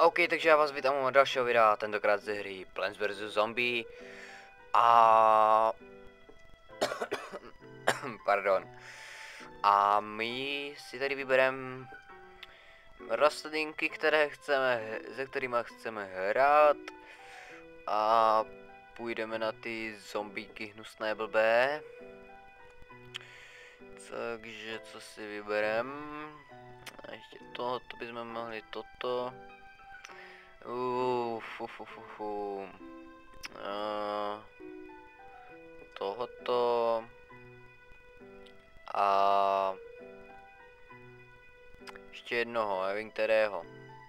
OK, takže já vás vítám u dalšího videa, tentokrát ze hry Plants vs Zombie. A... Pardon. A my si tady vybereme rostlinky, se kterými chceme hrát. A půjdeme na ty zombíky hnusné blbé. Takže co si vybereme? A ještě to bychom mohli toto. Tohoto a ještě jednoho, nevím kterého.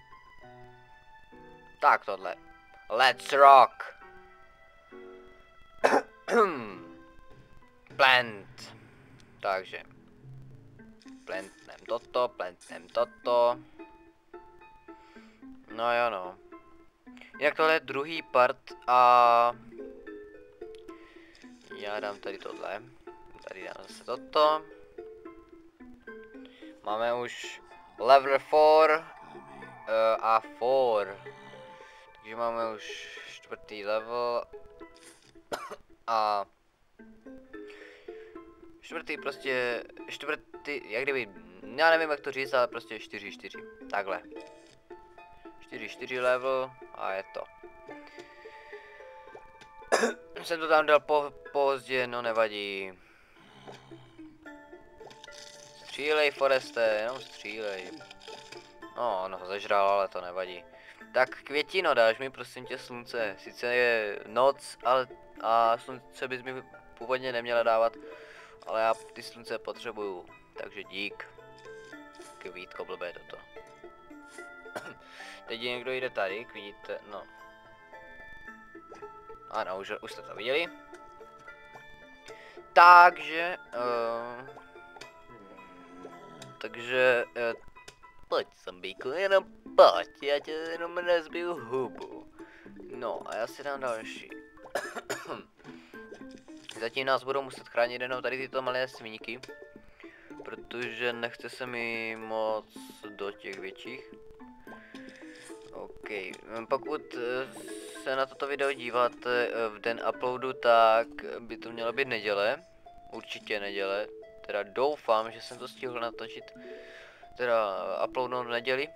Tak tohle. Let's rock! Plant. Takže. Plantnem toto. No jo no. Jinak tohle je druhý part a já dám tady tohle. Tady dám zase toto. Máme už level 4 a 4. Takže máme už čtvrtý level a čtvrtý, jak kdyby, já nevím jak to říct, ale prostě 4-4, takhle. 4 level a je to. Jsem to tam dal pozdě, no nevadí. Střílej, Foreste, jenom střílej. No, ono ho zežral, ale to nevadí. Tak květino, dáš mi prosím tě slunce. Sice je noc, ale a slunce bys mi původně neměla dávat, ale já ty slunce potřebuju, takže dík. Kvítko blbé toto. Teď někdo jde tady, jak vidíte, no. Ano, už jste to viděli. Takže, pojď zombíku, jenom pojď, já tě jenom nezbiju hubu. No a já si dám další. Zatím nás budou muset chránit jenom tady tyto malé svíňky, protože nechce se mi moc do těch větších. OK, pokud se na toto video díváte v den uploadu, tak by to mělo být neděle. Určitě neděle. Teda doufám, že jsem to stihl natočit. Teda uploadnout v neděli.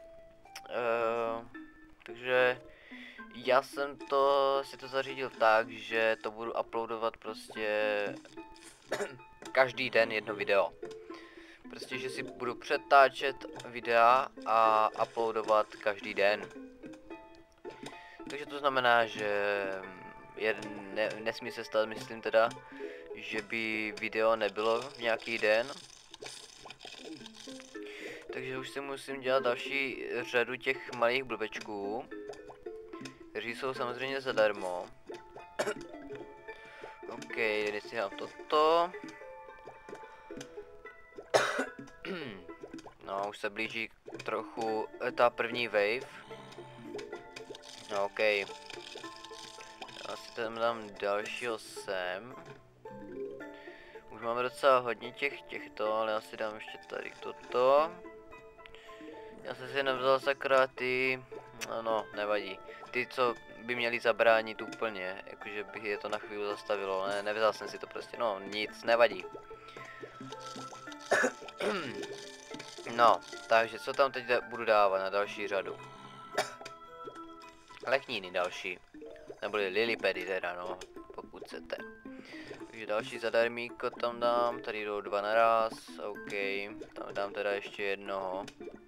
Takže já jsem si to zařídil tak, že to budu uploadovat prostě každý den jedno video. Prostě, že si budu přetáčet videa a uploadovat každý den. Takže to znamená, že nesmí se stát, myslím teda, že by video nebylo v nějaký den. Takže už si musím dělat další řadu těch malých blbečků, kteří jsou samozřejmě zadarmo. OK, teď si dám toto. No, už se blíží trochu ta první wave. No, OK. Já si tam dám dalšího sem. Už máme docela hodně těchto, ale já si dám ještě tady toto. Já jsem si nevzal sakra ty, no nevadí. Ty, co by měli zabránit úplně, jakože bych je to na chvíli zastavilo, ne, nevzal jsem si to prostě, no nic, nevadí. No, takže co tam teď budu dávat na další řadu? Lekníny další, neboli lilipedy teda, no, pokud chcete. Takže další zadarmíko tam dám, tady jdou 2 naraz, OK, tam dám teda ještě jednoho.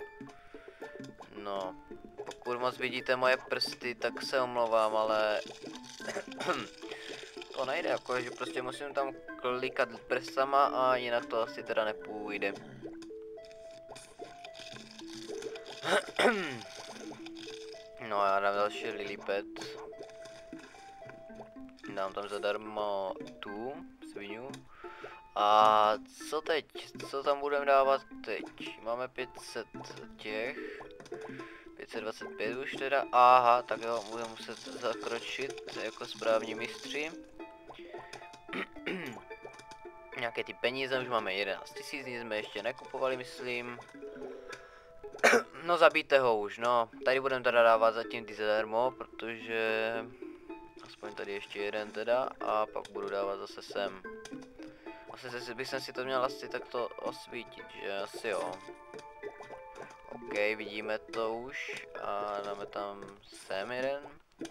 No, pokud moc vidíte moje prsty, tak se omlouvám, ale to nejde, jako že prostě musím tam klikat prstama a jinak to asi teda nepůjde. No já dám další lilipad. Dám tam zadarmo tu svinu. A co teď? Co tam budeme dávat teď? Máme 500 těch. 525 už teda. Aha, tak jo, budeme muset zakročit jako správní mistři. Nějaké ty peníze, už máme 11 000, nic jsme ještě nekupovali, myslím. No zabijte ho už, no. Tady budeme teda dávat zatím ty zadarmo, protože... Aspoň tady ještě jeden teda a pak budu dávat zase sem. Asi bych si to měl asi takto osvítit, že asi jo. OK, vidíme to už a dáme tam sem jeden.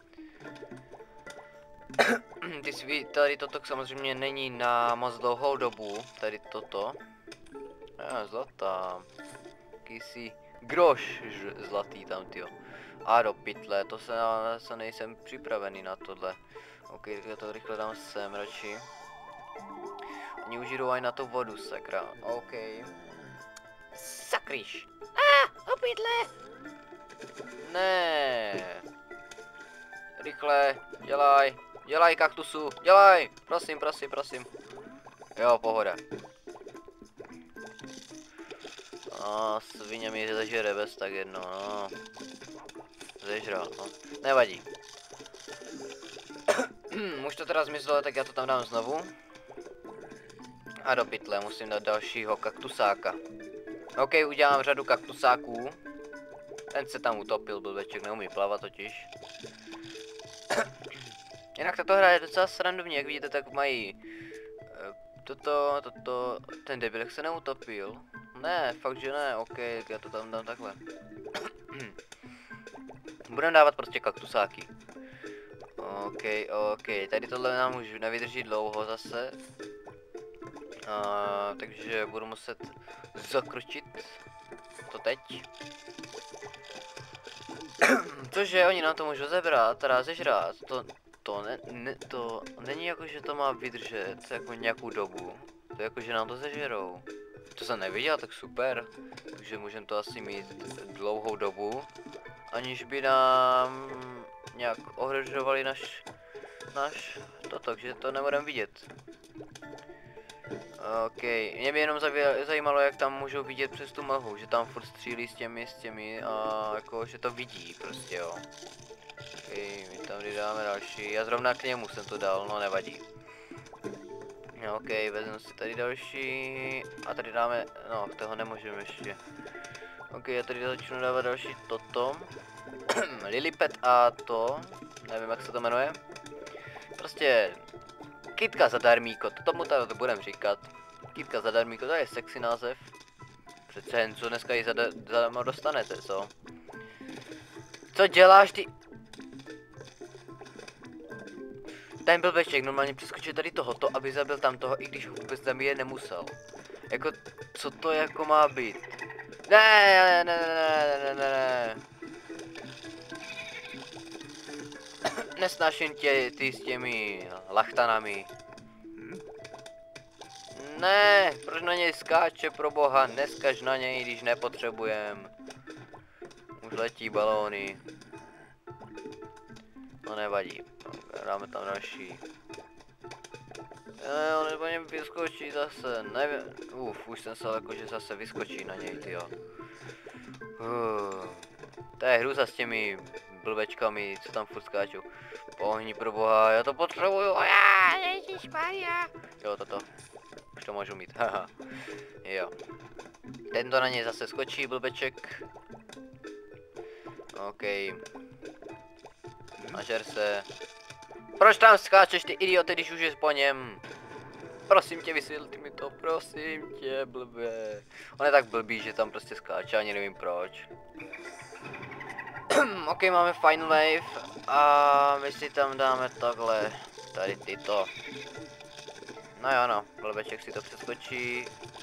Tady toto samozřejmě není na moc dlouhou dobu, tady toto. Zlatá. Jakýsi groš zlatý tam, tyjo. A do pytle, to se nejsem připravený na tohle. OK, tak já to rychle dám sem radši. Oni už jdou aj na tu vodu, sakra. OK. Sakryš. O pytle. Ne. Rychle, dělaj kaktusu, dělaj. Prosím, prosím, prosím. Jo, pohoda. No, svině mi zežere bez tak jedno, no. Zežral, no. Nevadí. Už to teda zmizelo, tak já to tam dám znovu. A do pytle musím dát dalšího kaktusáka. OK, udělám řadu kaktusáků. Ten se tam utopil, blbeček, neumí plavat totiž. Jinak tato hra je docela srandovní, jak vidíte, tak mají... ten debilek se neutopil. Ne, fakt že ne, OK, tak já to tam dám takhle. Budeme dávat prostě kaktusáky. OK, tady tohle nám už nevydrží dlouho zase. Takže budu muset zakročit to teď. Cože, oni nám to můžou zebrat, teda zežrát, to není jako, že to má vydržet jako nějakou dobu. To je jako, že nám to zežerou. To jsem neviděl, tak super. Takže můžeme to asi mít dlouhou dobu. Aniž by nám nějak ohrožovali náš takže to nebudeme vidět. OK, mě by jenom zajímalo, jak tam můžou vidět přes tu mlhu, že tam furt střílí s těmi a jako, že to vidí prostě, jo. OK, my tam dáme další, já zrovna k němu jsem to dal, no nevadí. OK, vezmu si tady další a tady dáme, no toho nemůžeme ještě. OK, já tady začnu dávat další toto. Lilipet a to, nevím jak se to jmenuje. Prostě kytka zadarmíko, to tomu to budeme říkat. Kytka zadarmíko, to je sexy název. Přece jen co dneska ji zadarmo dostanete, co? Co děláš ty? Ten blbeček normálně přeskočil tady tohoto, aby zabil tam toho, i když ho vůbec zabíjet nemusel. Jako, co to jako má být? Ne. Nesnáším tě, ty s těmi lachtanami. Ne, proč na něj skáče, pro boha, neskač na něj, když nepotřebujem. Už letí balóny. No nevadí, dáme tam další. On po něm vyskočí zase, nevím, už jsem se jakože zase vyskočí na něj, tyjo. To je hruza s těmi blbečkami, co tam furt skáčou. Pohni pro boha, já to potřebuju, ježišmarja. Jo, toto. Už to můžu mít, haha. Jo. Tento na něj zase skočí, blbeček. OK. Nažer se. Proč tam skáčeš, ty idioty, když už je po něm? Prosím tě, vysvětli mi to, prosím tě, blbě. On je tak blbý, že tam prostě skáče, ani nevím proč. OK, máme Final Wave a my si tam dáme takhle, tady tyto. No jo, no, blbeček si to přeskočí.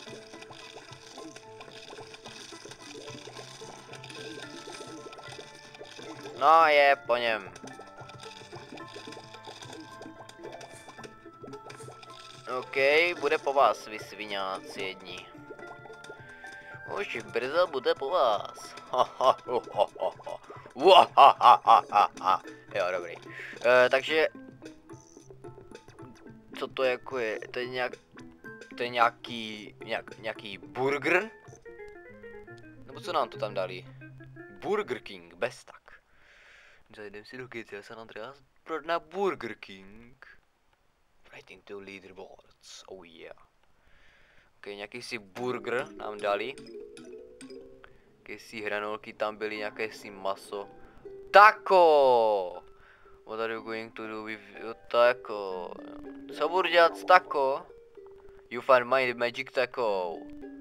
No, je po něm. OK, bude po vás, vy sviňáci jedni. Už brzo bude po vás. Jo, dobrý. Takže... Co to jako je? To je nějaký burger? Nebo co nám to tam dali? Burger King, bez tak. Zajdem si do GTA San Andreas na Burger King. Writing to leaderboards, oh yeah. Ok, nějaký si burger nám dali. Jakési hranolky tam byly, nějaké si maso. Taco! What are you going to do with your taco? Co budu dělat s taco? You find my magic taco.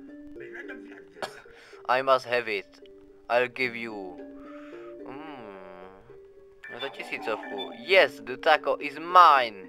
I must have it. I'll give you. Za 1000. Yes, the taco is mine.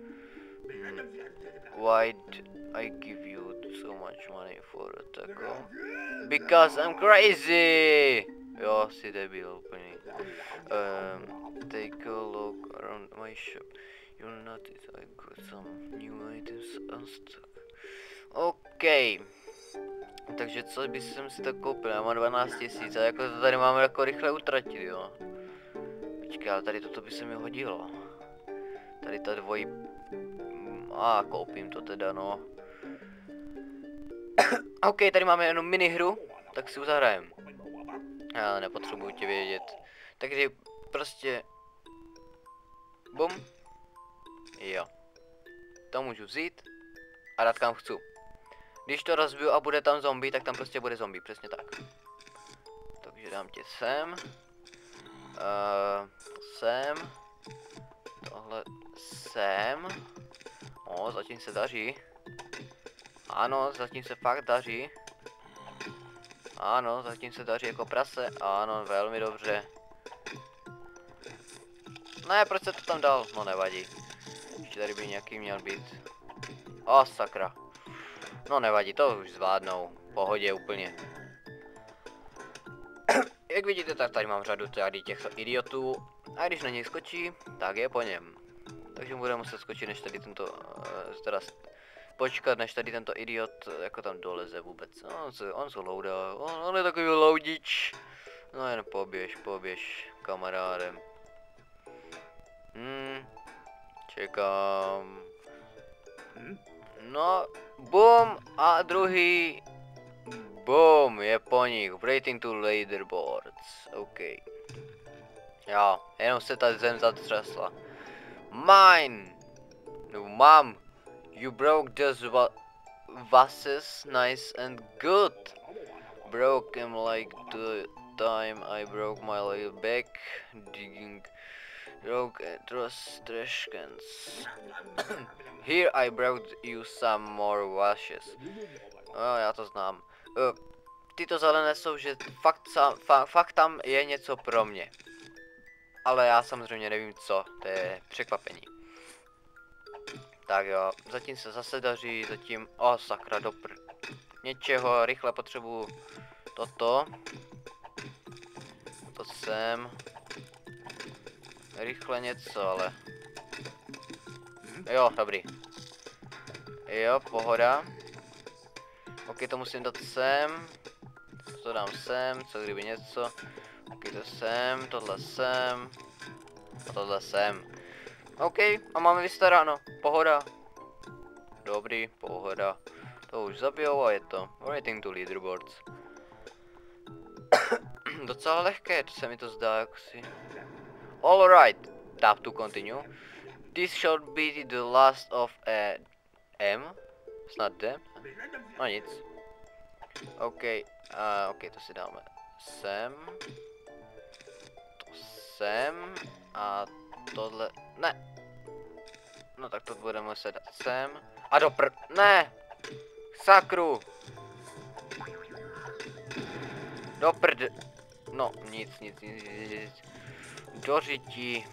Why'd I give you so much money for a taco? Because I'm crazy. Jo, si debil úplný. Take a look around my shop. You'll notice I got some new items unstuck. OK. Takže co by jsem si tak koupil? Já mám 12 000 a jako to tady máme jako rychle utratit, jo. Počkej, ale tady toto by se mi hodilo. Tady ta dvojí... koupím to teda, no. OK, tady máme jenom minihru, tak si uzahrajem. Já nepotřebuji tě vědět. Takže prostě... Bum. Jo. To můžu vzít a dát kam chci. Když to rozbiju a bude tam zombie, tak tam prostě bude zombie, přesně tak. Takže dám tě sem. Sem. Tohle sem. Zatím se daří. Ano, zatím se fakt daří. Ano, zatím se daří jako prase. Ano, velmi dobře. Ne, proč se to tam dal? No nevadí. Ještě tady by nějaký měl být. Sakra. No nevadí, to už zvládnou. V pohodě úplně. Jak vidíte, tak tady mám řadu tady těchto idiotů. A když na něj skočí, tak je po něm. Takže budeme muset skočit, než tady tento, teda počkat, než tady tento idiot jako tam doleze vůbec. On se loudá, on je takový loudič. No jen poběž, kamarádem. Čekám. No, bum, a druhý. Boom, je po nich. Rating to leaderboards. OK. Jo, jenom se ta zem zatřesla. Mine! No, mom! You broke those vases nice and good. Broke him like the time I broke my little back digging. Broke trash cans. Here I brought you some more vases. Já to znám. Tyto zelené jsou, že fakt tam je něco pro mě. Ale já samozřejmě nevím co, to je překvapení. Tak jo, zatím se zase daří, zatím, sakra, něčeho, rychle potřebuju toto. To sem. Rychle něco, ale. Jo, dobrý. Jo, pohoda. OK, to musím dát sem. To dám sem, co kdyby něco. OK, to sem, tohle sem. A tohle sem. OK, a máme vystaráno. Pohoda. Dobrý, pohoda. To už zabijou a je to. Rating to leaderboards. Docela lehké, to se mi to zdá, jak si. Alright, tap to continue. This should be the last of a M. Snad D. No nic. OK, OK, to si dáme sem. To sem. A tohle, ne. No tak to budeme muset dát sem. A ne. Sakru. No, nic. Do řití.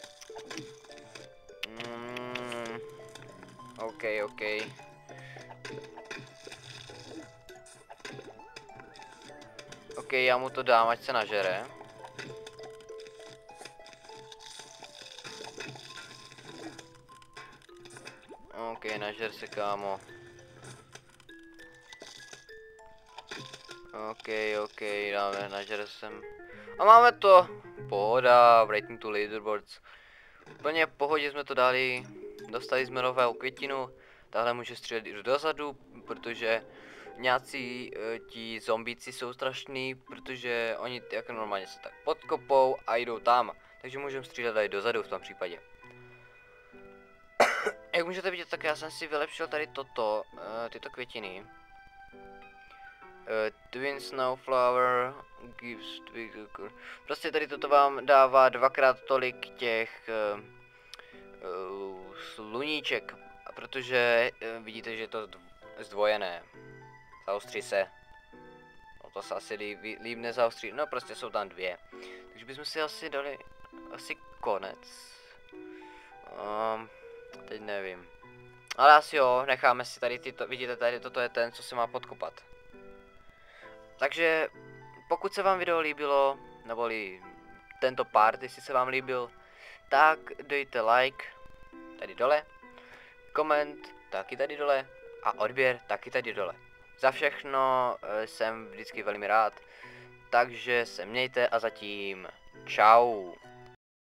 OK. OK, já mu to dám, ať se nažere. OK, nažer se, kámo. OK, dáme, nažer sem. A máme to. Pohoda, rating to leaderboards. Úplně v pohodě jsme to dali. Dostali jsme novou květinu. Tahle může střílet dozadu, protože nějací ti zombíci jsou strašný, protože oni jako normálně se tak podkopou a jdou tam. Takže můžeme střílet tady dozadu v tom případě. Jak můžete vidět, tak já jsem si vylepšil tady tyto květiny. Twin Snowflower gives prostě tady toto vám dává dvakrát tolik těch sluníček, protože vidíte, že je to zdvojené. Zaostří se. No to se asi líp nezaostří, no prostě jsou tam dvě. Takže bychom si asi dali konec. Teď nevím. Ale asi jo, necháme si tady tyto, vidíte tady, toto je ten, co se má podkopat. Takže pokud se vám video líbilo, neboli tento part, jestli se vám líbil, tak dejte like tady dole, koment taky tady dole a odběr taky tady dole. Za všechno jsem vždycky velmi rád, takže se mějte a zatím čau.